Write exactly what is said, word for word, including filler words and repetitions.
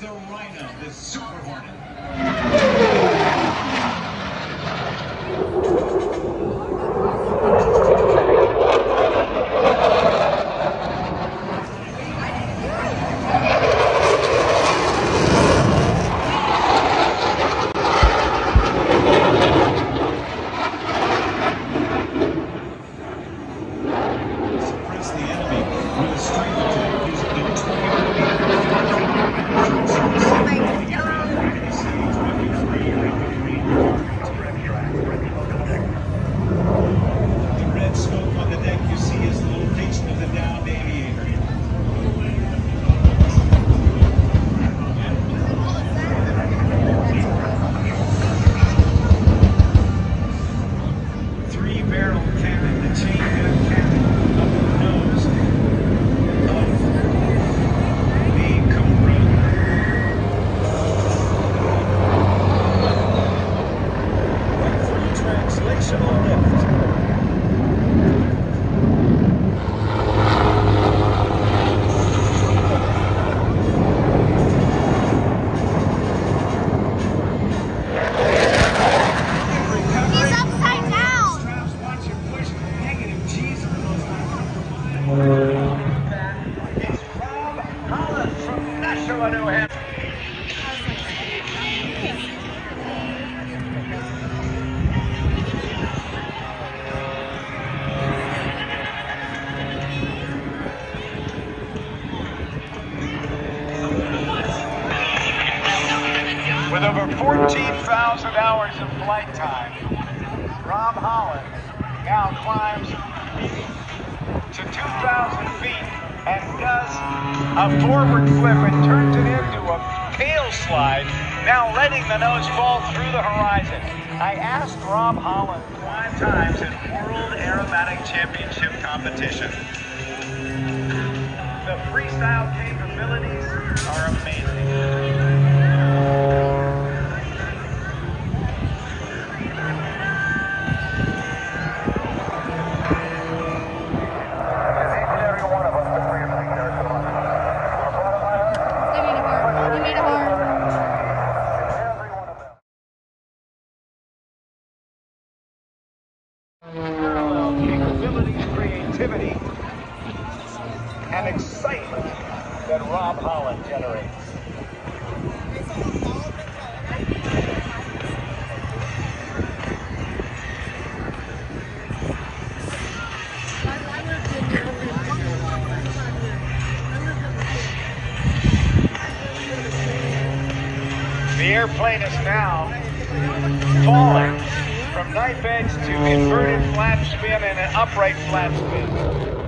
the Rhino, the Super Hornet. With over fourteen thousand hours of flight time, Rob Holland now climbs to two thousand feet and does a forward flip and turns it into a tail slide, now letting the nose fall through the horizon. I asked Rob Holland five times in World Aerobatic Championship competition. The freestyle capabilities are amazing. Parallel capabilities, creativity, and excitement that Rob Holland generates. The airplane is now falling from knife edge to inverted flat spin and an upright flat spin.